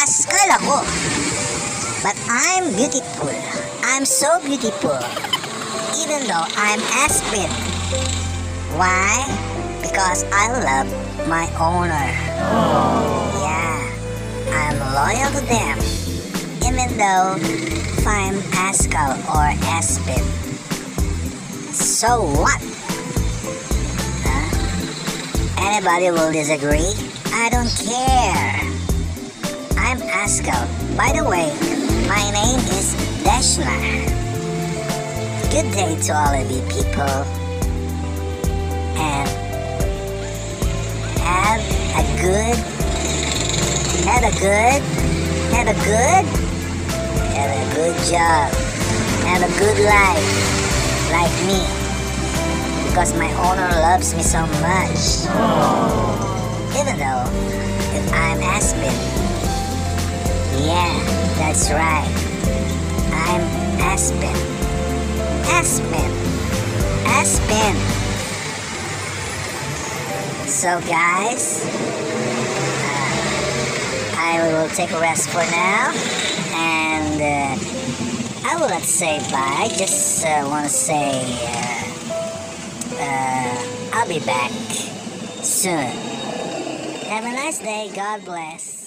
askal ako. But I'm beautiful. I'm so beautiful. Even though I'm aspin. Why? Because I love my owner. Yeah, I'm loyal to them. Even though if I'm askal or aspin. So what? Huh? Anybody will disagree? I don't care. I'm askal. By the way, my name is Deshna. Good day to all of you people. And have a good job. Have a good life like me. Because my owner loves me so much. Even though if I'm aspin. Yeah, that's right. I'm aspin. Aspin. Aspin. So guys, I will take a rest for now, and I will not say bye. Just want to say I'll be back soon. Have a nice day. God bless.